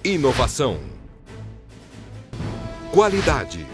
Inovação. Qualidade.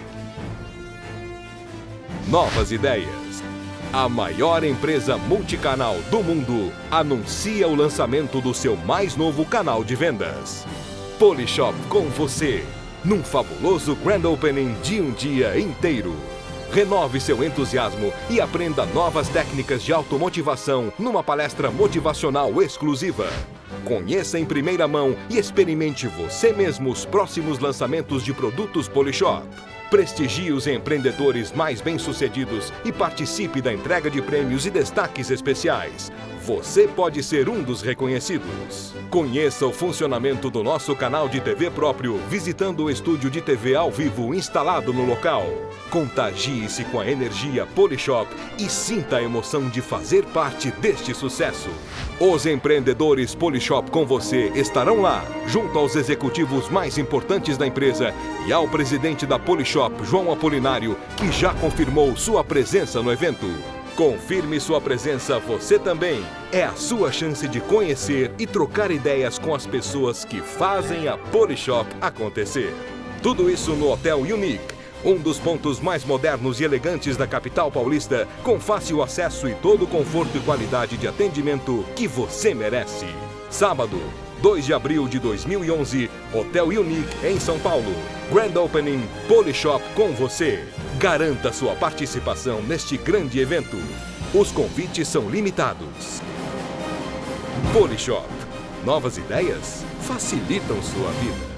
Novas ideias. A maior empresa multicanal do mundo anuncia o lançamento do seu mais novo canal de vendas. Polishop com você, num fabuloso Grand Opening de um dia inteiro. Renove seu entusiasmo e aprenda novas técnicas de automotivação numa palestra motivacional exclusiva. Conheça em primeira mão e experimente você mesmo os próximos lançamentos de produtos Polishop. Prestigie os empreendedores mais bem-sucedidos e participe da entrega de prêmios e destaques especiais. Você pode ser um dos reconhecidos. Conheça o funcionamento do nosso canal de TV próprio visitando o estúdio de TV ao vivo instalado no local. Contagie-se com a energia Polishop e sinta a emoção de fazer parte deste sucesso. Os empreendedores Polishop com você estarão lá, junto aos executivos mais importantes da empresa e ao presidente da Polishop, João Apolinário, que já confirmou sua presença no evento. Confirme sua presença você também. É a sua chance de conhecer e trocar ideias com as pessoas que fazem a Polishop acontecer. Tudo isso no Hotel Unique, um dos pontos mais modernos e elegantes da capital paulista, com fácil acesso e todo o conforto e qualidade de atendimento que você merece. Sábado, 2 de abril de 2011, Hotel Unique em São Paulo. Grand Opening Polishop com você. Garanta sua participação neste grande evento. Os convites são limitados. Polishop. Novas ideias facilitam sua vida.